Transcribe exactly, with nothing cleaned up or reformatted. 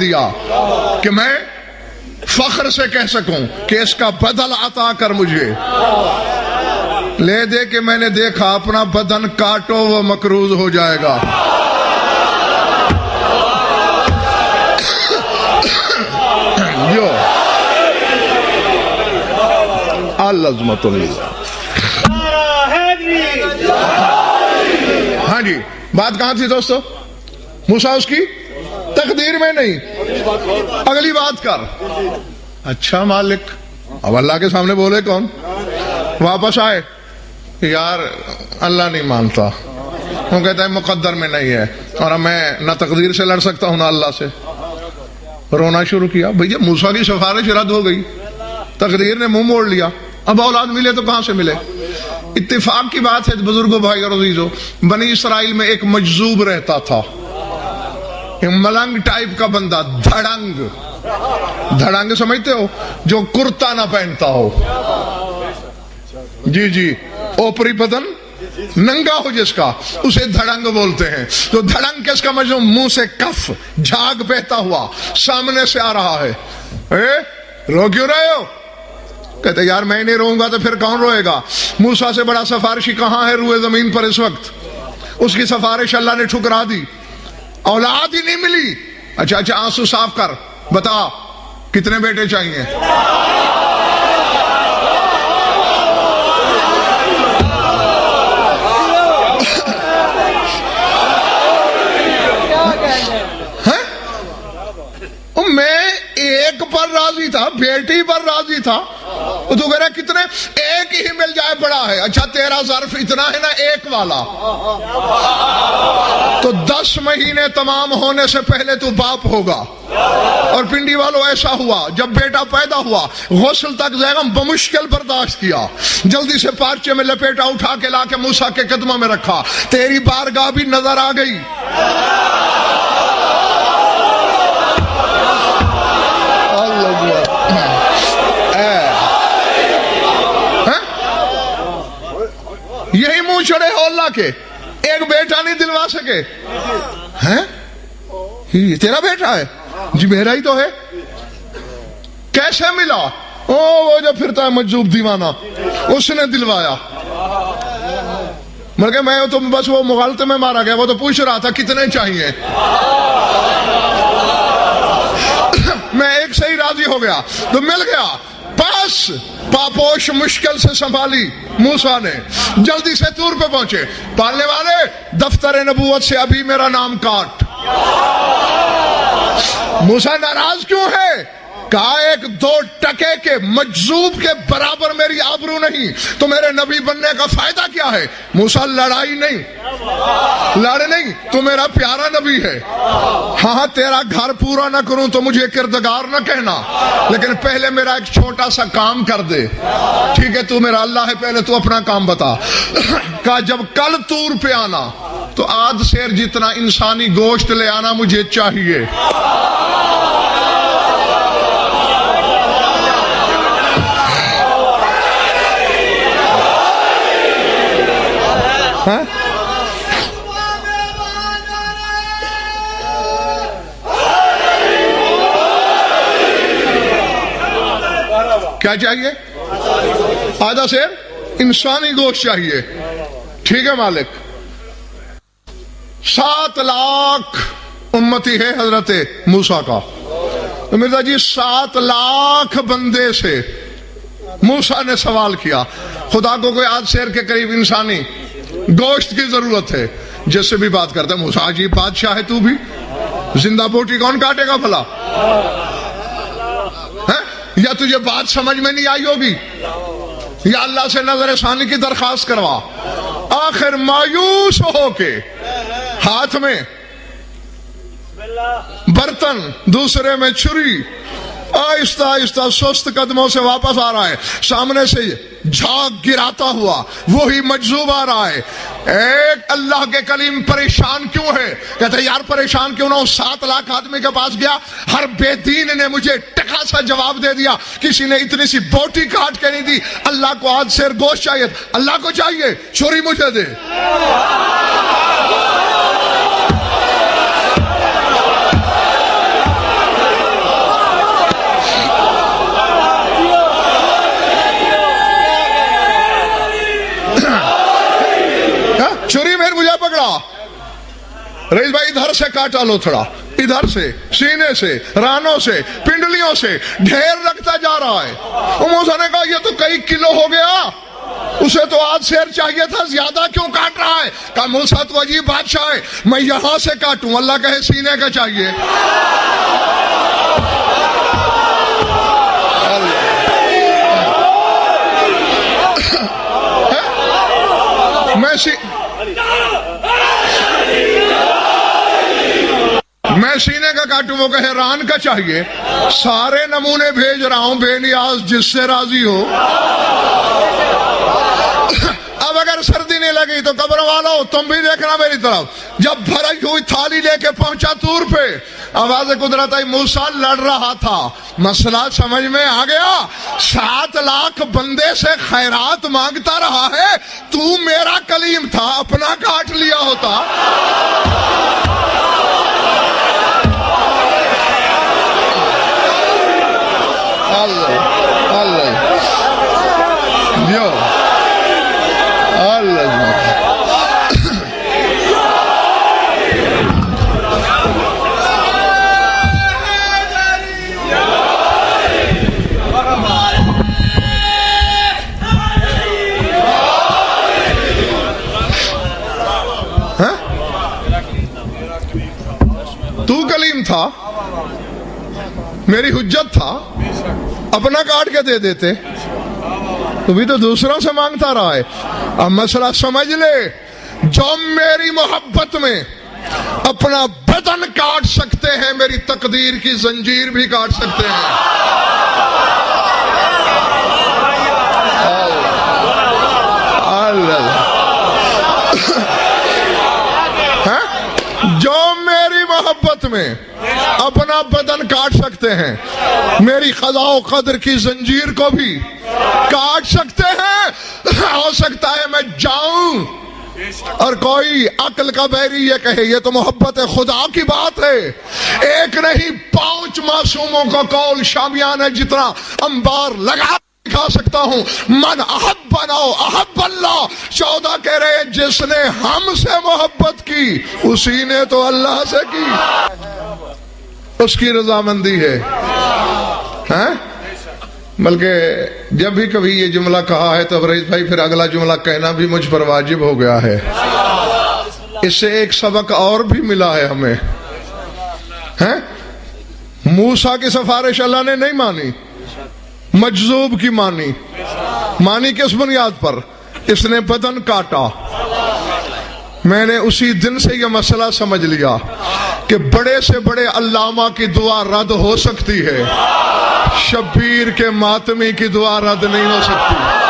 دیا کہ میں فخر سے کہہ سکوں کہ اس کا بدل عطا کر مجھے. لے دے کہ میں نے دیکھا اپنا بدن کاٹو وہ مکروز ہو جائے گا. جو العظمت اللہ. ہاں جی بات کہاں تھی دوستو؟ موسیٰ اس کی تقدیر میں نہیں. اگلی بات کر. اچھا مالک. اب اللہ کے سامنے بولے کون؟ واپس آئے یار اللہ نہیں مانتا. وہ کہتا ہے مقدر میں نہیں ہے اور میں نہ تقدیر سے لڑ سکتا ہوں نہ اللہ سے. رونا شروع کیا. بھئی موسیٰ کی سفارش رد ہو گئی, تقدیر نے منہ موڑ لیا, اب اولاد ملے تو کہاں سے ملے؟ اتفاق کی بات ہے بزرگوں بھائی اور عزیزوں, بنی اسرائیل میں ایک مجذوب رہتا تھا, ملنگ ٹائپ کا بندہ, دھڑنگ. دھڑنگ سمجھتے ہو؟ جو کرتا نہ پہنتا ہو. جی جی اوپری بدن ننگا ہو جس کا, اسے دھڑنگ بولتے ہیں. تو دھڑنگ کس کا مجھے منہ سے کف جھاگ بہتا ہوا سامنے سے آ رہا ہے. اے رو کیوں رہے ہو؟ کہتے یار میں نہیں روؤں گا تو پھر کون روئے گا؟ موسیٰ سے بڑا سفارشی کہاں ہے روئے زمین پر اس وقت؟ اس کی سفارش اللہ نے ٹھکرا دی, اولاد ہی نہیں ملی. اچھا اچھا آنسو صاف کر, بتا کتنے بیٹے چاہیے؟ میں ایک پر راضی تھا, بیٹی پر راضی تھا. تو کہہ رہا کتنے؟ ایک ہی مل جائے بڑا ہے. اچھا تیرا ظرف اتنا ہے نا ایک والا, تو دس مہینے تمام ہونے سے پہلے تو باپ ہوگا. اور پنڈی والوں ایسا ہوا, جب بیٹا پیدا ہوا غسل تک زیغم بمشکل برداشت کیا, جلدی سے پارچے میں لپیٹا, اٹھا کے لا کے موسیٰ کے قدموں میں رکھا. تیری بارگاہ بھی نظر آ گئی. یہی منہ چڑے ہو اللہ کے, ایک بیٹا نہیں دلوا سکے. ہیں یہ تیرا بیٹا ہے؟ جی میرا ہی تو ہے. کیسے ملا؟ او وہ جو پھرتا ہے مجذوب دیوانہ, اس نے دلوایا. مگر کہ میں تو بس وہ مغالطے میں مارا گیا, وہ تو پوچھ رہا تھا کتنے چاہیے. میں ایک سے ہی راضی ہو گیا تو مل گیا. بس پاپوش مشکل سے سنبھالی موسیٰ نے, جلدی سے طور پہ پہنچے. پالنے والے دفتر نبوت سے ابھی میرا نام کاٹ. موسیٰ ناراض کیوں ہے؟ کہا ایک دو ٹکے کے مجذوب کے برابر میری آبرو نہیں, تو میرے نبی بننے کا فائدہ کیا ہے؟ موسیٰ لڑائی نہیں, لڑ نہیں, تو میرا پیارا نبی ہے. ہاں تیرا گھر پورا نہ کروں تو مجھے کردگار نہ کہنا, لیکن پہلے میرا ایک چھوٹا سا کام کر دے. ٹھیک ہے تو میرا اللہ ہے, پہلے تو اپنا کام بتا. کہا جب کل طور پہ آنا تو آدھ سیر جتنا انسانی گوشت لے آنا مجھے چاہیے. ہاں کیا چاہیے؟ آدھا سیر انسانی گوشت چاہیے. ٹھیک ہے مالک. سات لاکھ امتی ہے حضرت موسیٰ کا. مرزا جی سات لاکھ بندے سے موسیٰ نے سوال کیا, خدا کو کوئی آدھ سیر کے قریب انسانی گوشت کی ضرورت ہے. جس سے بھی بات کرتا ہے موسیٰ عجیب بادشاہ ہے تو بھی, زندہ بوٹی کون کاٹے گا بھلا؟ یا تجھے بات سمجھ میں نہیں آئی ہوگی, یا اللہ سے نظر ثانی کی درخواست کروا. آخر مایوس ہو کے ہاتھ میں برتن دوسرے میں چھری, آہستہ آہستہ سست قدموں سے واپس آ رہا ہے. سامنے سے جھاگ گراتا ہوا وہی مجذوب آ رہا ہے. ایک اللہ کے کلیم پریشان کیوں ہے؟ کہتے ہیں یار پریشان کیوں نہ ہوں, سات لاکھ آدمی کے پاس گیا, ہر بے دین نے مجھے ٹکا سا جواب دے دیا, کسی نے اتنی سی بوٹی کاٹ کے نہیں دی. اللہ کو آدھ سیر گوشت چاہیے, اللہ کو چاہیے چھری مجھے دے. رئیس بھائی ادھر سے کاٹا لو تھوڑا، ادھر سے، سینے سے، رانوں سے، پنڈلیوں سے ڈھیر رکھتا جا رہا ہے۔ موسیٰ نے کہا یہ تو کئی کلو ہو گیا، اسے تو آج سیر چاہیے تھا، زیادہ کیوں کاٹ رہا ہے؟ کہا موسیٰ تو عجیب بادشاہ ہے، میں یہاں سے کاٹوں، اللہ کہے سینے کا چاہیے۔ میں سی میں سینے کا کاٹوں، وہ کہے ران کا چاہیے۔ سارے نمونے بھیج رہا ہوں بے نیاز جس سے راضی ہو۔ اب اگر سردی نہیں لگی تو قبر والو تم بھی دیکھنا میری طرف۔ جب بھری ہوئی تھالی لے کے پہنچا طور پہ، آواز قدرت آئی، موسیٰ لڑ رہا تھا، مسئلہ سمجھ میں آ گیا، سات لاکھ بندے سے خیرات مانگتا رہا ہے، تو میرا کلیم تھا، اپنا کاٹ لیا ہوتا۔ اللہ اللہ جو اللہ تو کلیم تھا، میری حجت تھا، اپنا کاٹ کے دے دیتے، تو بھی تو دوسروں سے مانگتا رہا ہے۔ اب مسئلہ سمجھ لے، جو میری محبت میں اپنا بدن کاٹ سکتے ہیں، میری تقدیر کی زنجیر بھی کاٹ سکتے ہیں۔ اللہ جو میری محبت میں اپنا بدن کاٹ سکتے ہیں، میری قضاء و قدر کی زنجیر کو بھی کاٹ سکتے ہیں۔ ہو سکتا ہے میں جاؤں اور کوئی عقل کا بیری یہ کہے یہ تو محبت خدا کی بات ہے، ایک نہیں پانچ معصوموں کا قول شامیان ہے جتنا انبار لگا دکھا سکتا ہوں۔ من احبنا احب اللہ، چودہ کہہ رہے جس نے ہم سے محبت کی اسی نے تو اللہ سے کی، اس کی رضامندی ہے۔ ہاں بلکہ جب بھی کبھی یہ جملہ کہا ہے تو اب رئیس بھائی پھر اگلا جملہ کہنا بھی مجھ پر واجب ہو گیا ہے۔ اس سے ایک سبق اور بھی ملا ہے ہمیں۔ ہیں موسیٰ کی سفارش اللہ نے نہیں مانی، مجذوب کی مانی۔ مانی کس بنیاد پر؟ اس نے بدن کاٹا۔ میں نے اسی دن سے یہ مسئلہ سمجھ لیا کہ بڑے سے بڑے علامہ کی دعا رد ہو سکتی ہے، شبیر کے ماتمی کی دعا رد نہیں ہو سکتی۔